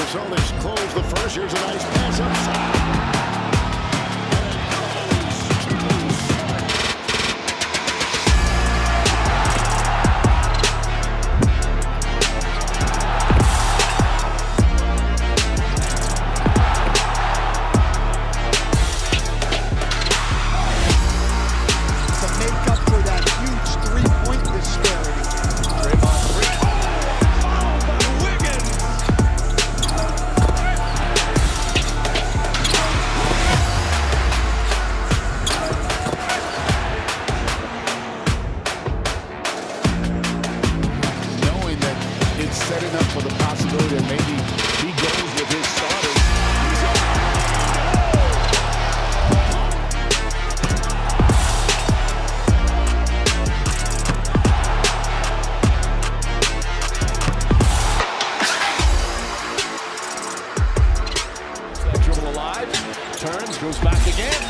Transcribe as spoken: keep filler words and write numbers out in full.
result is close the first. Here's a nice pass outside. Setting up for the possibility that maybe he goes with his starters. That dribble alive, turns, goes back again.